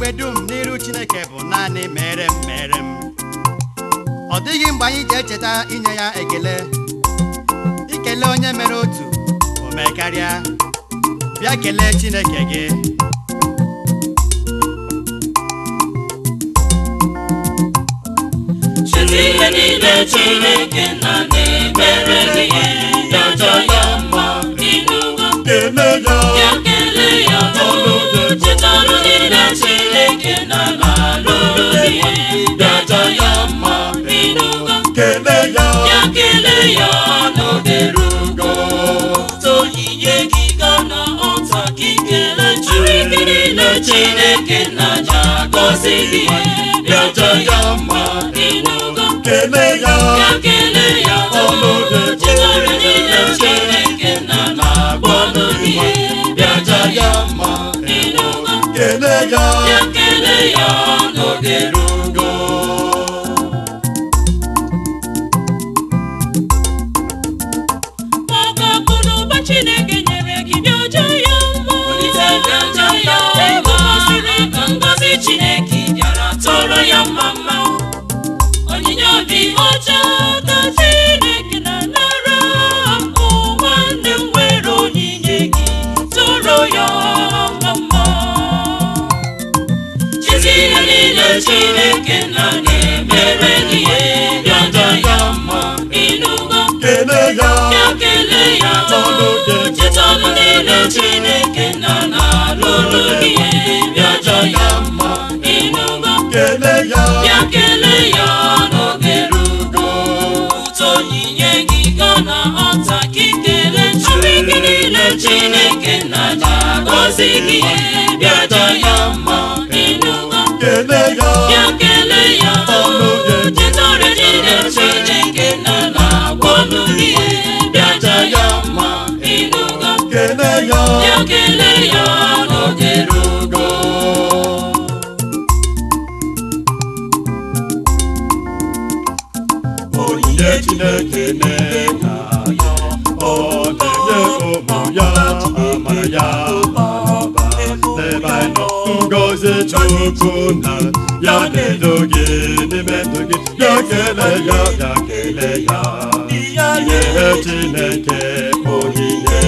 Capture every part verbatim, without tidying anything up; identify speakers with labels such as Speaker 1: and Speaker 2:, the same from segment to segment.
Speaker 1: mgbe dum n'iru Chineke bụ naanị mere m mere m. Ọ dịghị mgbe anyị ji echeta inye ya ekele. Ikele onye mere otu o mee karịa. Bịa kelee Chineke gị.
Speaker 2: Ihe niile Chineke na na-emere gị ya ya mma ịnụgo
Speaker 3: kele ya
Speaker 2: ya kele ya cheta ọrụ niile Chineke na na-alụrụ gị ya ya mma ịnụgo
Speaker 3: kele ya
Speaker 2: ya kele ya n'oge rugo onyinye gị ga na ọta gị kele Chineke niile Chineke na na-agọzi gị ya ya mma ịnụgo
Speaker 3: kele ya
Speaker 2: kele ya
Speaker 3: ọnọdụ
Speaker 2: Chineke niile Chineke na na-agwọnụ gị bịaja ya mma ịnụgo
Speaker 3: kele ya
Speaker 2: ya kele ya n'oge rugo maka akụnụba Chineke nyere gị bịaja ya mma bịaja ya mma ka ngọzi Chineke bịara tọrọ ya mma mma onyinye obi ọcha ka Chineke na-anara ụwa ndị nwere onyinye gị tọrọ ya mma chizi ihe niile Chineke na-emere gị bịaja ya mma ịnụgo
Speaker 3: kele ya
Speaker 2: ya kele ya cheta ọnụ niile Chineke na na-alụrụ gị bịaja ya mma ịnụgo
Speaker 3: kele ya
Speaker 2: ya kele ya n'oge rugo onyinye gị ga na ọta gị kele Chineke niile Chineke na na-agọzi gị bịaja ya mma ịnụgo
Speaker 3: kele ya
Speaker 2: ya kele ya cheta ọrụ niile Chineke na na-agwọnụ gị bịaja ya mma ịnụgo
Speaker 3: kele ya
Speaker 2: ya kele ya n'oge rugo
Speaker 3: onyinye Chineke na-enye ya ọ na-enye ụmụ ya amara ya n'ebe anyị nọ ngọzi Chukwu na ya na-edo gị n'ime ndụ gị ya kele ya ya kele ya nye Chineke onyinye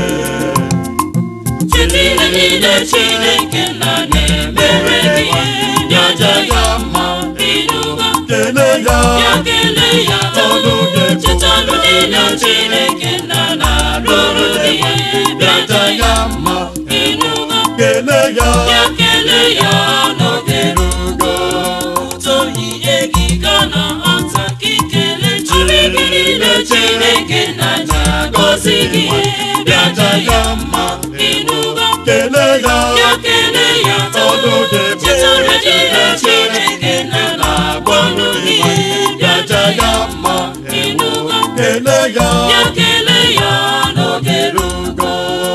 Speaker 2: Chineke niile Chineke na na-emere gị bịaja ya mma ịnụgo
Speaker 3: kele ya
Speaker 2: ya kele ya
Speaker 3: ọnụ gị
Speaker 2: cheta ọrụ niile Chineke na na-alụrụ gị bịaja ya mma ịnụgo
Speaker 3: kele ya
Speaker 2: ya kele ya n'oge rugo onyinye gị ga na ọta gị kele Chineke niile Chineke na na-agọzi gị bịaja ya mma ịnụgo
Speaker 3: kele ya
Speaker 2: ya kele ya
Speaker 3: ọnụ gị
Speaker 2: cheta ọrụ niile Chineke na na-agwọnụ gị bịaja ya mma ịnụgo
Speaker 3: kele ya
Speaker 2: ya kele ya n'oge rugo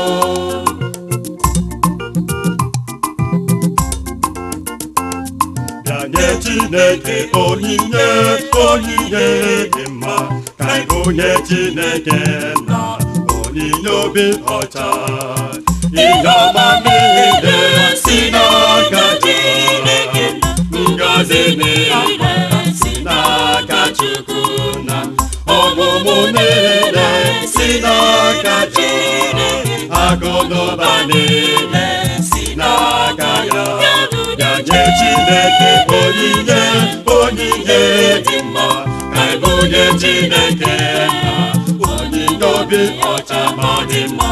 Speaker 3: bịa nye Chineke onyinye onyinye dị mma ka anyị bunye Chineke na onyinye obi ọcha ihe ọma niile si n'aka Chineke ngọzi niile si n'aka Chukwu na ọmụmụ niile si n'aka Chineke akụnụba niile si n'aka ya ya nye Chineke onyinye onyinye dị mma ka anyị bunye Chineke na onyinye obi ọcha ma dị mma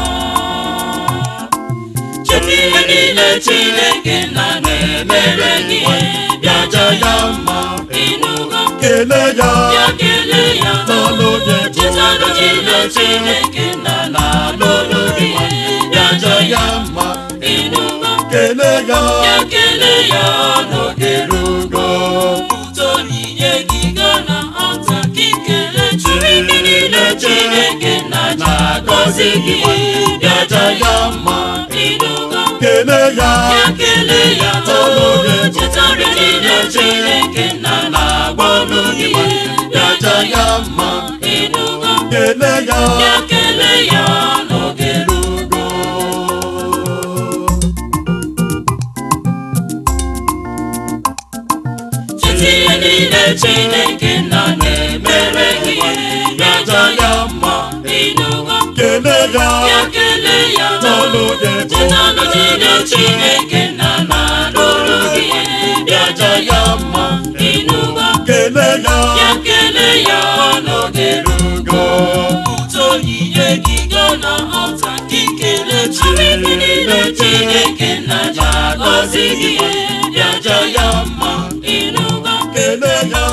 Speaker 2: ihe niile Chineke na na-emere gị bịaja ya mma ịnụgo
Speaker 3: kele ya
Speaker 2: ya kele ya
Speaker 3: n'ọnụ gị
Speaker 2: cheta ọrụ niile Chineke na na-alụrụ gị bịaja ya mma ịnụgo
Speaker 3: kele ya
Speaker 2: ya kele ya n'oge rugo onyinye gị ga na ọta gị kele Chineke niile Chineke na na-agọzi gị bịaja ya mma ịnụgo
Speaker 3: kele ya
Speaker 2: ya kele ya
Speaker 3: ọnụ gị
Speaker 2: cheta ọrụ niile Chineke na na-agwọnụ gị bịaja ya mma ịnụgo
Speaker 3: kele ya
Speaker 2: ya kele ya n'oge rugo ihe niile Chineke nna na-emere gị bịaja ya mma ịnụgo
Speaker 3: kele ya
Speaker 2: ya kele ya
Speaker 3: n'ọnụ dị
Speaker 2: dị n'ọnụ niile Chineke nna na-alụrụ gị bịaja ya mma ịnụgo
Speaker 3: kele ya
Speaker 2: ya kele ya n'oge rugo uto onyinye gị ga na ọta gị kele Chineke niile Chineke nna ji agọzi gị bịaja ya mma ịnụgo
Speaker 3: kele ya